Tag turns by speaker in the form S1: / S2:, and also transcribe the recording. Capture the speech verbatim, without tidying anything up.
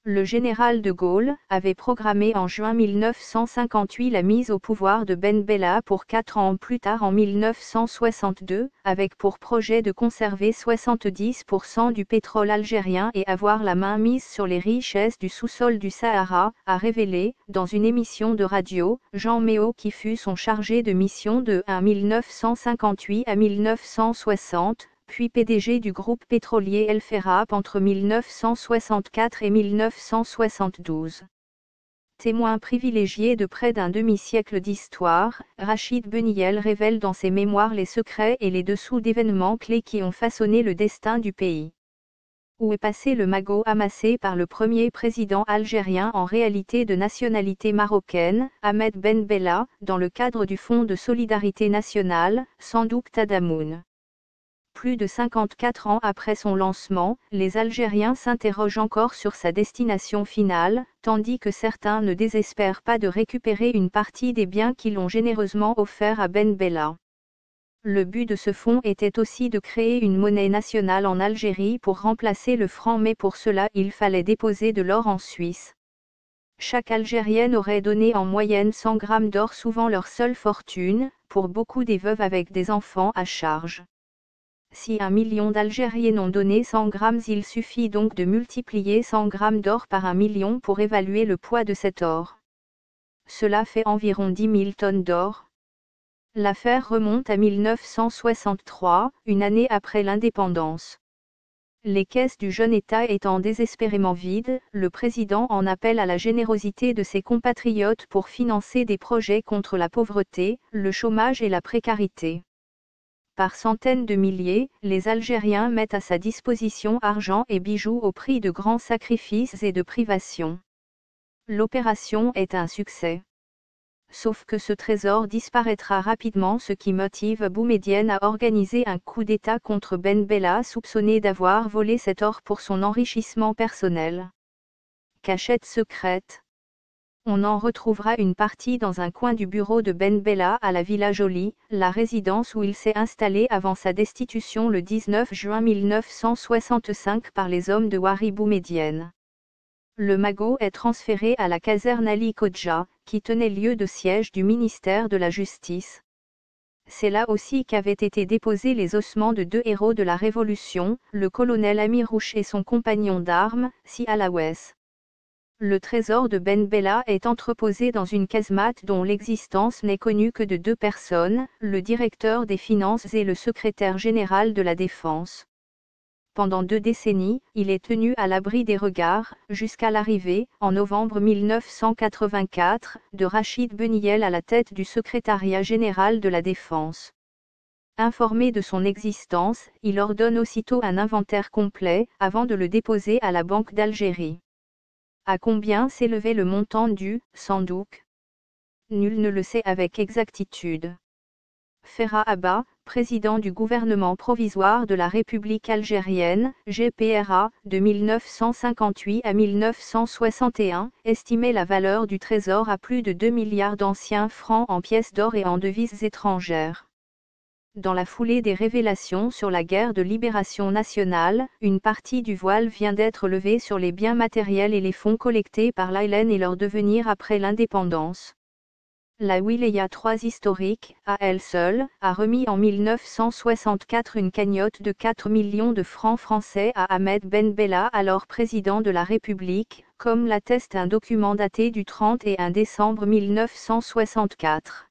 S1: Le général de Gaulle avait programmé en juin mille neuf cent cinquante-huit la mise au pouvoir de Ben Bella pour quatre ans plus tard en mille neuf cent soixante-deux, avec pour projet de conserver soixante-dix pour cent du pétrole algérien et avoir la main mise sur les richesses du sous-sol du Sahara, a révélé, dans une émission de radio, Jean Méot qui fut son chargé de mission de mille neuf cent cinquante-huit à mille neuf cent soixante, puis P D G du groupe pétrolier El Ferrap entre mille neuf cent soixante-quatre et mille neuf cent soixante-douze. Témoin privilégié de près d'un demi-siècle d'histoire, Rachid Beniyel révèle dans ses mémoires les secrets et les dessous d'événements clés qui ont façonné le destin du pays. Où est passé le magot amassé par le premier président algérien en réalité de nationalité marocaine, Ahmed Ben Bella, dans le cadre du Fonds de solidarité nationale, Sandouk Tadammoun. Plus de cinquante-quatre ans après son lancement, les Algériens s'interrogent encore sur sa destination finale, tandis que certains ne désespèrent pas de récupérer une partie des biens qu'ils l'ont généreusement offert à Ben Bella. Le but de ce fonds était aussi de créer une monnaie nationale en Algérie pour remplacer le franc, mais pour cela il fallait déposer de l'or en Suisse. Chaque Algérienne aurait donné en moyenne cent grammes d'or, souvent leur seule fortune, pour beaucoup des veuves avec des enfants à charge. Si un million d'Algériens ont donné cent grammes, il suffit donc de multiplier cent grammes d'or par un million pour évaluer le poids de cet or. Cela fait environ dix mille tonnes d'or. L'affaire remonte à mille neuf cent soixante-trois, une année après l'indépendance. Les caisses du jeune État étant désespérément vides, le président en appelle à la générosité de ses compatriotes pour financer des projets contre la pauvreté, le chômage et la précarité. Par centaines de milliers, les Algériens mettent à sa disposition argent et bijoux au prix de grands sacrifices et de privations. L'opération est un succès. Sauf que ce trésor disparaîtra rapidement, ce qui motive Boumedienne à organiser un coup d'État contre Ben Bella, soupçonné d'avoir volé cet or pour son enrichissement personnel. Cachette secrète. On en retrouvera une partie dans un coin du bureau de Ben Bella à la Villa Jolie, la résidence où il s'est installé avant sa destitution le dix-neuf juin mille neuf cent soixante-cinq par les hommes de Houari Boumedienne. Le magot est transféré à la caserne Ali Kodja, qui tenait lieu de siège du ministère de la Justice. C'est là aussi qu'avaient été déposés les ossements de deux héros de la Révolution, le colonel Amirouche et son compagnon d'armes, Si Alawès. Le trésor de Ben Bella est entreposé dans une casemate dont l'existence n'est connue que de deux personnes, le directeur des finances et le secrétaire général de la défense. Pendant deux décennies, il est tenu à l'abri des regards, jusqu'à l'arrivée, en novembre mille neuf cent quatre-vingt-quatre, de Rachid Beniyel à la tête du secrétariat général de la défense. Informé de son existence, il ordonne aussitôt un inventaire complet, avant de le déposer à la Banque d'Algérie. À combien s'élevait le montant du « sandouk » ? Nul ne le sait avec exactitude. Ferhat Abba, président du gouvernement provisoire de la République algérienne, G P R A, de mille neuf cent cinquante-huit à mille neuf cent soixante et un, estimait la valeur du trésor à plus de deux milliards d'anciens francs en pièces d'or et en devises étrangères. Dans la foulée des révélations sur la guerre de libération nationale, une partie du voile vient d'être levée sur les biens matériels et les fonds collectés par l'A L N et leur devenir après l'indépendance. La Wilaya trois historique, à elle seule, a remis en mille neuf cent soixante-quatre une cagnotte de quatre millions de francs français à Ahmed Ben Bella, alors président de la République, comme l'atteste un document daté du trente et un décembre mille neuf cent soixante-quatre.